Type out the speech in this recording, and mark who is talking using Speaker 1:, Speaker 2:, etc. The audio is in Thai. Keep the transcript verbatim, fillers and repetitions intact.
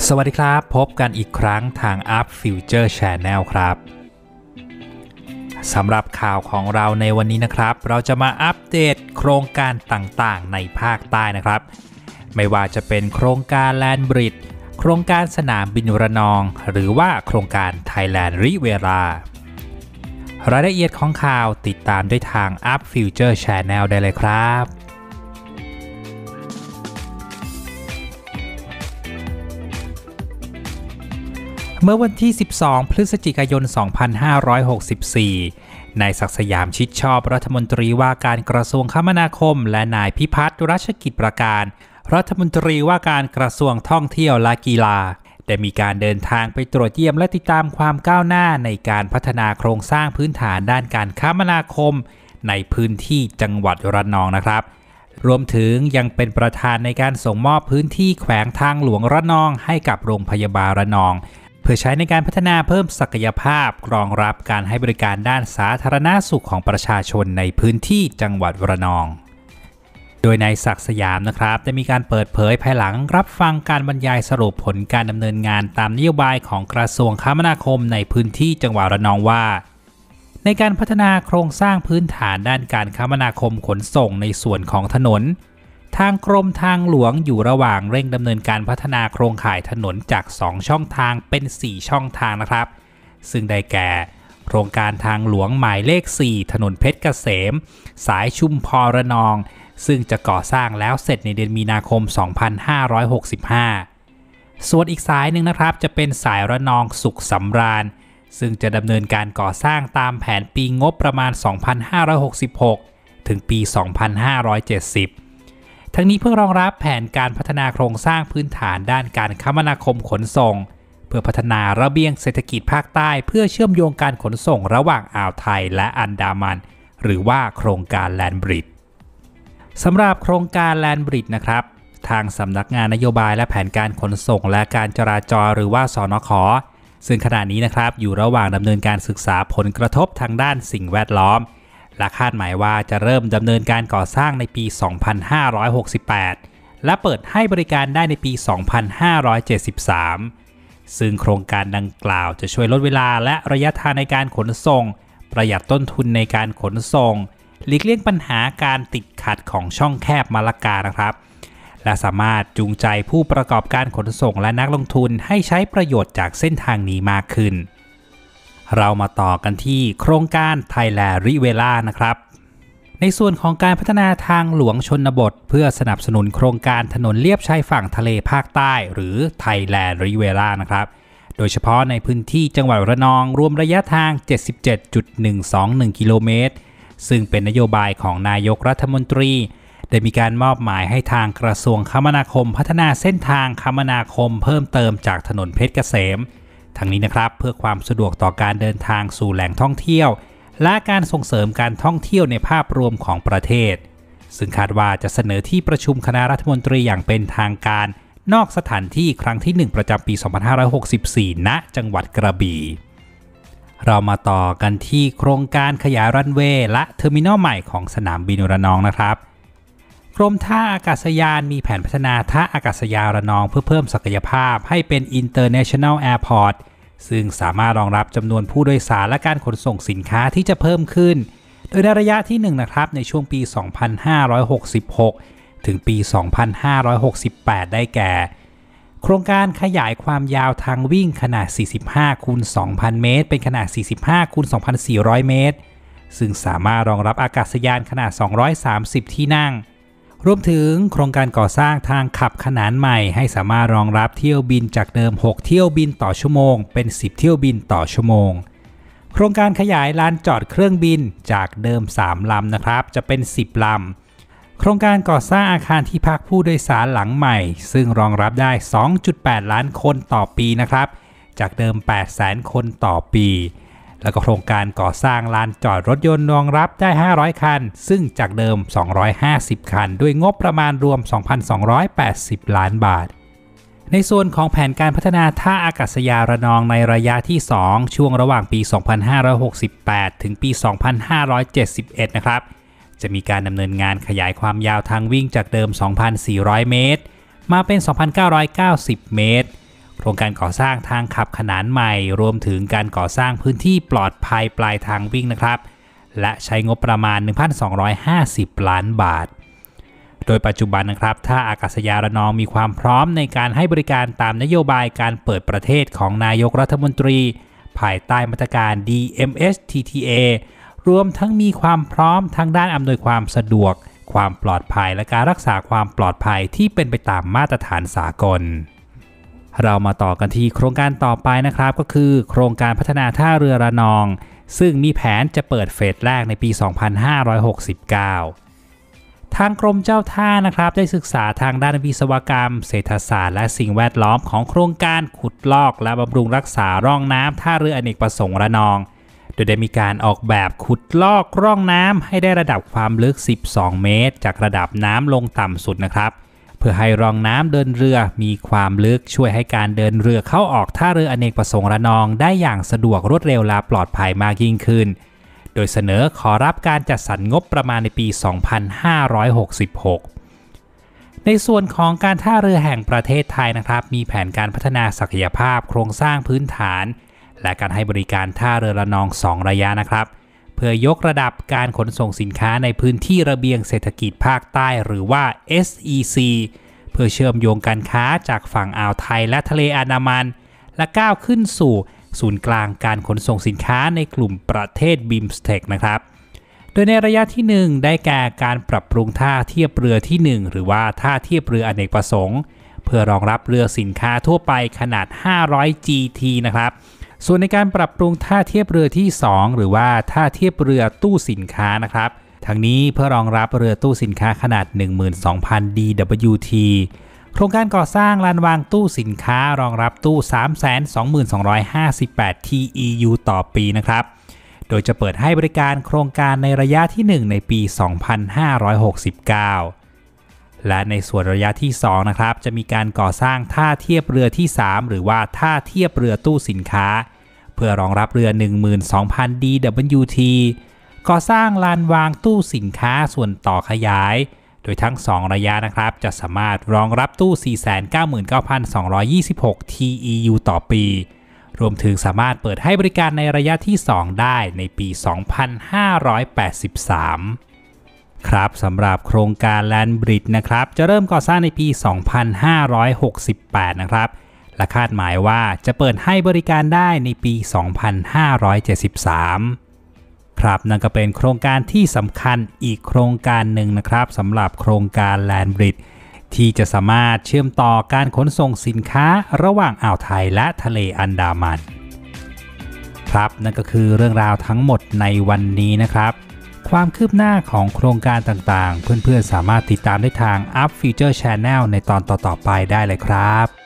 Speaker 1: สวัสดีครับพบกันอีกครั้งทาง Up Future Channel ครับสำหรับข่าวของเราในวันนี้นะครับเราจะมาอัปเดตโครงการต่างๆในภาคใต้นะครับไม่ว่าจะเป็นโครงการ Land Bridge โครงการสนามบินระนองหรือว่าโครงการ Thailand Riviera รายละเอียดของข่าวติดตามได้ทาง Up Future Channel ได้เลยครับเมื่อวันที่สิบสองพฤศจิกายนสองพันห้าร้อยหกสิบสี่นายศักดิ์สยามชิดชอบรัฐมนตรีว่าการกระทรวงคมนาคมและนายพิพัฒน์รัชกิจประการรัฐมนตรีว่าการกระทรวงท่องเที่ยวและกีฬาได้มีการเดินทางไปตรวจเยี่ยมและติดตามความก้าวหน้าในการพัฒนาโครงสร้างพื้นฐานด้านการคมนาคมในพื้นที่จังหวัดระนองนะครับรวมถึงยังเป็นประธานในการส่งมอบพื้นที่แขวงทางหลวงระนองให้กับโรงพยาบาลระนองเพื่อใช้ในการพัฒนาเพิ่มศักยภาพรองรับการให้บริการด้านสาธารณสุขของประชาชนในพื้นที่จังหวัดระนองโดยนายศักดิ์สยามนะครับได้มีการเปิดเผยภายหลังรับฟังการบรรยายสรุปผลการดำเนินงานตามนโยบายของกระทรวงคมนาคมในพื้นที่จังหวัดระนองว่าในการพัฒนาโครงสร้างพื้นฐานด้านการคมนาคมขนส่งในส่วนของถนนทางกรมทางหลวงอยู่ระหว่างเร่งดำเนินการพัฒนาโครงข่ายถนนจากสองช่องทางเป็นสี่ช่องทางนะครับซึ่งได้แก่โครงการทางหลวงหมายเลขสี่ถนนเพชรเกษมสายชุมพรระนองซึ่งจะก่อสร้างแล้วเสร็จในเดือนมีนาคมสองพันห้าร้อยหกสิบห้าส่วนอีกสายหนึ่งนะครับจะเป็นสายระนองสุขสำราญซึ่งจะดำเนินการก่อสร้างตามแผนปีงบประมาณสองพันห้าร้อยหกสิบหกถึงปีสองพันห้าร้อยเจ็ดสิบทั้งนี้เพื่อรองรับแผนการพัฒนาโครงสร้างพื้นฐานด้านการคมนาคมขนส่งเพื่อพัฒนาระเบียงเศรษฐกิจภาคใต้เพื่อเชื่อมโยงการขนส่งระหว่างอ่าวไทยและอันดามันหรือว่าโครงการ Land Bridge สำหรับโครงการ Land Bridge นะครับทางสำนักงานนโยบายและแผนการขนส่งและการจราจรหรือว่าสนข.ซึ่งขณะนี้นะครับอยู่ระหว่างดำเนินการศึกษาผลกระทบทางด้านสิ่งแวดล้อมและคาดหมายว่าจะเริ่มดำเนินการก่อสร้างในปีสองพันห้าร้อยหกสิบแปดและเปิดให้บริการได้ในปีสองพันห้าร้อยเจ็ดสิบสามซึ่งโครงการดังกล่าวจะช่วยลดเวลาและระยะทางในการขนส่งประหยัดต้นทุนในการขนส่งหลีกเลี่ยงปัญหาการติดขัดของช่องแคบมะละกานะครับและสามารถจูงใจผู้ประกอบการขนส่งและนักลงทุนให้ใช้ประโยชน์จากเส้นทางนี้มากขึ้นเรามาต่อกันที่โครงการ Thailand Riviera นะครับในส่วนของการพัฒนาทางหลวงชนบทเพื่อสนับสนุนโครงการถนนเลียบชายฝั่งทะเลภาคใต้หรือ Thailand Riviera นะครับโดยเฉพาะในพื้นที่จังหวัดระนองรวมระยะทาง เจ็ดสิบเจ็ดจุดหนึ่งสองหนึ่ง กิโลเมตรซึ่งเป็นนโยบายของนายกรัฐมนตรีได้มีการมอบหมายให้ทางกระทรวงคมนาคมพัฒนาเส้นทางคมนาคมเพิ่มเติมจากถนนเพชรเกษมทั้งนี้นะครับเพื่อความสะดวกต่อการเดินทางสู่แหล่งท่องเที่ยวและการส่งเสริมการท่องเที่ยวในภาพรวมของประเทศซึ่งคาดว่าจะเสนอที่ประชุมคณะรัฐมนตรีอย่างเป็นทางการนอกสถานที่ครั้งที่หนึ่งประจำปีสองพันห้าร้อยหกสิบสี่ณจังหวัดกระบี่เรามาต่อกันที่โครงการขยายรันเวย์และเทอร์มินอลใหม่ของสนามบินระนองนะครับกรมท่าอากาศยานมีแผนพัฒนาท่าอากาศยานระนองเพื่อเพิ่มศักยภาพให้เป็น International Airport ซึ่งสามารถรองรับจำนวนผู้โดยสารและการขนส่งสินค้าที่จะเพิ่มขึ้นโดยในระยะที่หนึ่งนะครับในช่วงปีสองพันห้าร้อยหกสิบหกถึงปีสองพันห้าร้อยหกสิบแปดได้แก่โครงการขยายความยาวทางวิ่งขนาดสี่สิบห้าคูณสองพันเมตรเป็นขนาดสี่สิบห้าคูณสองพันสี่ร้อยเมตรซึ่งสามารถรองรับอากาศยานขนาดสองร้อยสามสิบที่นั่งรวมถึงโครงการก่อสร้างทางขับขนานใหม่ให้สามารถรองรับเที่ยวบินจากเดิมหกเที่ยวบินต่อชั่วโมงเป็นสิบเที่ยวบินต่อชั่วโมงโครงการขยายลานจอดเครื่องบินจากเดิมสามลำนะครับจะเป็นสิบลำโครงการก่อสร้างอาคารที่พักผู้โดยสารหลังใหม่ซึ่งรองรับได้ สองจุดแปด ล้านคนต่อปีนะครับจากเดิม แปดแสน คนต่อปีแล้วก็โครงการก่อสร้างลานจอดรถยนต์รองรับได้ห้าร้อยคันซึ่งจากเดิมสองร้อยห้าสิบคันด้วยงบประมาณรวม สองพันสองร้อยแปดสิบ ล้านบาทในส่วนของแผนการพัฒนาท่าอากาศยานระนองในระยะที่สองช่วงระหว่างปีสองพันห้าร้อยหกสิบแปดถึงปีสองพันห้าร้อยเจ็ดสิบเอ็ดนะครับจะมีการดำเนินงานขยายความยาวทางวิ่งจากเดิม สองพันสี่ร้อย เมตรมาเป็น สองพันเก้าร้อยเก้าสิบ เมตรโครงการก่อสร้างทางขับขนานใหม่รวมถึงการก่อสร้างพื้นที่ปลอดภัยปลายทางวิ่งนะครับและใช้งบประมาณ หนึ่งพันสองร้อยห้าสิบ ล้านบาทโดยปัจจุบันนะครับท่าอากาศยานระนองมีความพร้อมในการให้บริการตามนโยบายการเปิดประเทศของนายกรัฐมนตรีภายใต้มาตรการ ดี เอ็ม เอส ที ที เอ รวมทั้งมีความพร้อมทั้งด้านอำนวยความสะดวกความปลอดภัยและการรักษาความปลอดภัยที่เป็นไปตามมาตรฐานสากลเรามาต่อกันที่โครงการต่อไปนะครับก็คือโครงการพัฒนาท่าเรือระนองซึ่งมีแผนจะเปิดเฟสแรกในปี สองพันห้าร้อยหกสิบเก้า ทางกรมเจ้าท่านะครับได้ศึกษาทางด้านวิศวกรรมเศรษฐศาสตร์และสิ่งแวดล้อมของโครงการขุดลอกและบำรุงรักษาร่องน้ำท่าเรืออเนกประสงค์ระนองโดยได้มีการออกแบบขุดลอกร่องน้ำให้ได้ระดับความลึกสิบสองเมตรจากระดับน้ำลงต่ำสุดนะครับเพื่อให้ร่องน้ำเดินเรือมีความลึกช่วยให้การเดินเรือเข้าออกท่าเรืออเนกประสงค์ระนองได้อย่างสะดวกรวดเร็วและปลอดภัยมากยิ่งขึ้นโดยเสนอขอรับการจัดสรรงบประมาณในปี สองพันห้าร้อยหกสิบหก ในส่วนของการท่าเรือแห่งประเทศไทยนะครับมีแผนการพัฒนาศักยภาพโครงสร้างพื้นฐานและการให้บริการท่าเรือระนองสองระยะนะครับเพื่อยกระดับการขนส่งสินค้าในพื้นที่ระเบียงเศรษฐกิจภาคใต้หรือว่า เอส อี ซี เพื่อเชื่อมโยงการค้าจากฝั่งอ่าวไทยและทะเลอันดามันและก้าวขึ้นสู่ศูนย์กลางการขนส่งสินค้าในกลุ่มประเทศบิมสเทคนะครับโดยในระยะที่หนึ่งได้แก่การปรับปรุงท่าเทียบเรือที่หนึ่งหรือว่าท่าเทียบเรืออเนกประสงค์เพื่อรองรับเรือสินค้าทั่วไปขนาดห้าร้อย จี ที นะครับส่วนในการปรับปรุงท่าเทียบเรือที่สองหรือว่าท่าเทียบเรือตู้สินค้านะครับทั้งนี้เพื่อรองรับเรือตู้สินค้าขนาด หนึ่งหมื่นสองพัน ดี ดับเบิลยู ที โครงการก่อสร้างลานวางตู้สินค้ารองรับตู้ สามแสนสองหมื่นสองพันห้าสิบแปด ที อี ยู ต่อปีนะครับโดยจะเปิดให้บริการโครงการในระยะที่หนึ่งในปี สองพันห้าร้อยหกสิบเก้า และในส่วนระยะที่สองนะครับจะมีการก่อสร้างท่าเทียบเรือที่สามหรือว่าท่าเทียบเรือตู้สินค้าเพื่อรองรับเรือ หนึ่งหมื่นสองพัน ดี ดับเบิลยู ที ก่อสร้างลานวางตู้สินค้าส่วนต่อขยายโดยทั้งสองระยะนะครับจะสามารถรองรับตู้ สี่แสนเก้าหมื่นเก้าพันสองร้อยยี่สิบหก ที อี ยู ต่อปีรวมถึงสามารถเปิดให้บริการในระยะที่สองได้ในปี สองพันห้าร้อยแปดสิบสาม ครับสำหรับโครงการ Land Bridge นะครับจะเริ่มก่อสร้างในปี สองพันห้าร้อยหกสิบแปด นะครับและคาดหมายว่าจะเปิดให้บริการได้ในปี สองพันห้าร้อยเจ็ดสิบสามครับนั่นก็เป็นโครงการที่สำคัญอีกโครงการหนึ่งนะครับสำหรับโครงการ Land Bridge ที่จะสามารถเชื่อมต่อการขนส่งสินค้าระหว่างอ่าวไทยและทะเลอันดามันครับนั่นก็คือเรื่องราวทั้งหมดในวันนี้นะครับความคืบหน้าของโครงการต่างๆเพื่อนๆสามารถติดตามได้ทาง Up Future Channel ในตอนต่อๆไปได้เลยครับ